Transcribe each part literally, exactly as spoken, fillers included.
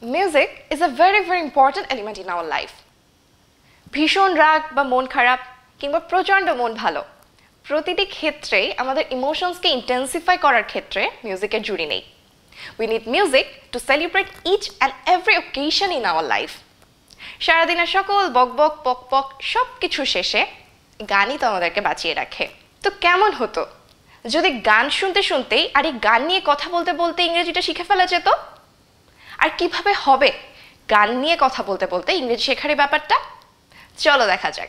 Music is a very very important element in our life. ভীষণ রাগ বা মন খারাপ কিংবা প্রচণ্ড মন ভালো প্রতিটি ক্ষেত্রেই আমাদের ইমোশনসকে ইন্টেন্সিফাই করার ক্ষেত্রে মিউজিকের জুড়ি নেই। We need music to celebrate each and every occasion in our life. সারাদিনের সকল বকবক পকপক সব কিছু শেষে গানই তো আমাদেরকে বাঁচিয়ে রাখে। তো কেমন হতো যদি গান শুনতে শুনতেই আর এই গান নিয়ে কথা বলতে বলতে ইংরেজিটা শিখে ফেলা যেত? আর কিভাবে হবে গান নিয়ে কথা বলতে বলতে ইংরেজি শেখার এই ব্যাপারটা? চলো দেখা যাক।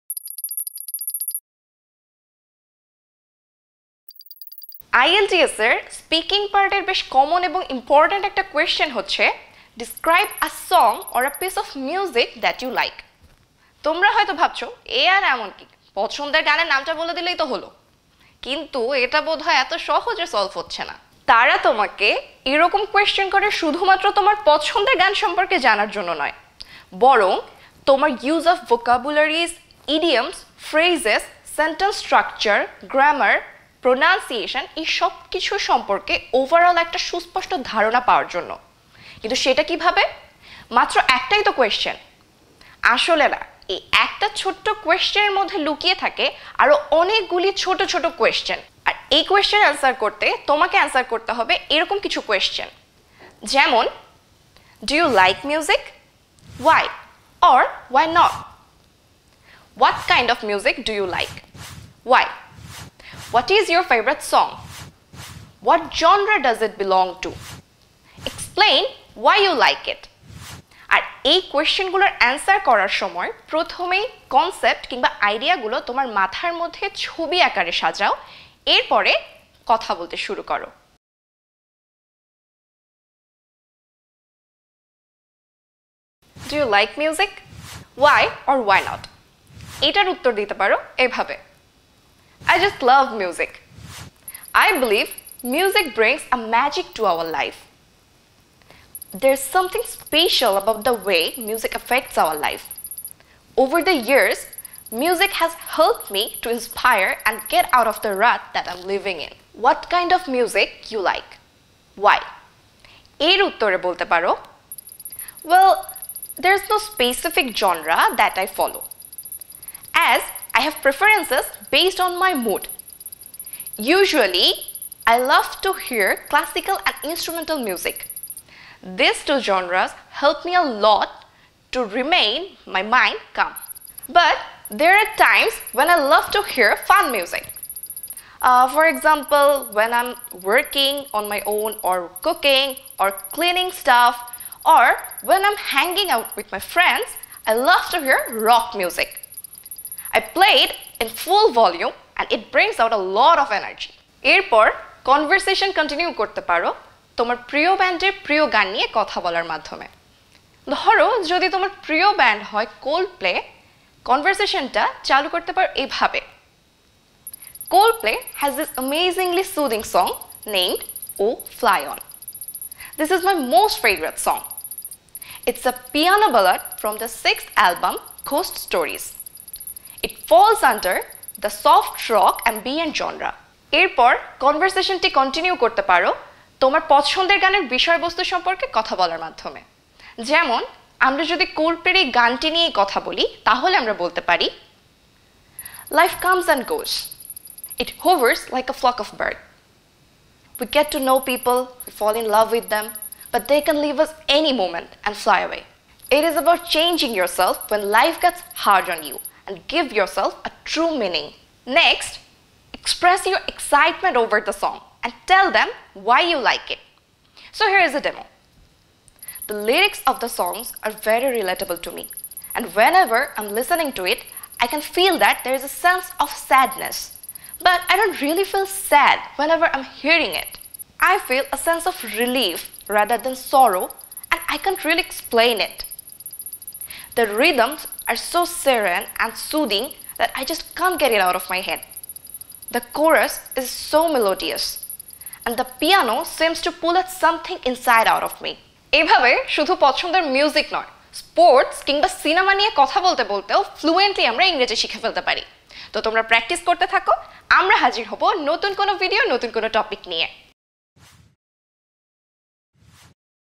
I E L T S এর স্পিকিং পার্টের বেশ কমন এবং ইম্পর্ট্যান্ট একটা কোয়েশ্চেন হচ্ছে describe a song or a piece of music that you like. তোমরা হয়তো ভাবছো এ আর এমন কি, পছন্দের গানের নামটা বলে দিলেই তো হলো, কিন্তু এটা বোধহয় এত সহজে সলভ হচ্ছে না। তারা তোমাকে এরকম কোয়েশ্চেন করে শুধুমাত্র তোমার পছন্দের গান সম্পর্কে জানার জন্য নয়, বরং তোমার use of vocabularies, idioms, phrases, sentence structure, grammar, pronunciation এই সব কিছু সম্পর্কে ওভারঅল একটা সুস্পষ্ট ধারণা পাওয়ার জন্য। কিন্তু সেটা কিভাবে? মাত্র একটাই তো কোয়েশ্চেন। আসলে না, এই একটা ছোট্ট কোয়েশ্চেনের মধ্যে লুকিয়ে থাকে আরো অনেকগুলি ছোট ছোট কোয়েশ্চেন। আর এই কোয়েশ্চেন অ্যান্সার করতে তোমাকে অ্যান্সার করতে হবে এরকম কিছু কোয়েশ্চেন, যেমন do you like music, why or why not, what kind of music do you like, why, what is your favorite song, what genre does it belong to, explain why you like it. আর এই কোয়েশ্চেনগুলোর answer করার সময় প্রথমেই concept কিংবা আইডিয়াগুলো তোমার মাথার মধ্যে ছবি আকারে সাজাও, এরপরে কথা বলতে শুরু করো। Do you like music? Why or why not? এটার উত্তর দিতে পারো এভাবে: I just love music. I believe music brings a magic to our life. There's something special about the way music affects our life. Over the years, music has helped me to inspire and get out of the rut that I'm living in. What kind of music you like? Why? এর উত্তরে বলতে পারো, well, there's no specific genre that I follow, as I have preferences based on my mood. Usually, I love to hear classical and instrumental music. These two genres help me a lot to remain my mind calm. But there are times when I love to hear fun music. Uh, for example, when I'm working on my own or cooking or cleaning stuff, or when I'm hanging out with my friends, I love to hear rock music. I play it in full volume and it brings out a lot of energy. এরপর conversation continue করতে পারো তোমার প্রিয় ব্যান্ডের প্রিয় গান নিয়ে কথা বলার মাধ্যমে। ধরো যদি তোমার প্রিয় ব্যান্ড হয় কোল্ডপ্লে, কনভারসেশনটা চালু করতে পারো এভাবে: Coldplay has this amazingly soothing song named Oh Fly On. This is my most favorite song. It's a piano ballad from the sixth album Ghost Stories. It falls under the soft rock ambient genre. এরপর কনভারসেশনটি continue করতে পারো তোমার পছন্দের গানের বিষয়বস্তু সম্পর্কে কথা বলার মাধ্যমে। যেমন আমরা যদি কোল্ডপ্লের এই গানটি নিয়ে কথা বলি তাহলে আমরা বলতে পারি, Life comes and goes. It hovers like a flock of birds. We get to know people, we fall in love with them, but they can leave us any moment and fly away. It is about changing yourself when life gets hard on you and give yourself a true meaning. Next, express your excitement over the song and tell them why you like it. So here is a demo. The lyrics of the songs are very relatable to me, and whenever I'm listening to it, I can feel that there is a sense of sadness. But I don't really feel sad whenever I'm hearing it. I feel a sense of relief rather than sorrow, and I can't really explain it. The rhythms are so serene and soothing that I just can't get it out of my head. The chorus is so melodious, and the piano seems to pull at something inside out of me. এভাবে শুধু পছন্দের music নয়, sports কিংবা cinema নিয়ে কথা বলতে বলতেও fluently আমরা ইংরেজি শিখে ফেলতে পারি। তো তোমরা প্র্যাকটিস করতে থাকো, আমরা হাজির হব নতুন কোনো ভিডিও, নতুন কোনো টপিক নিয়ে।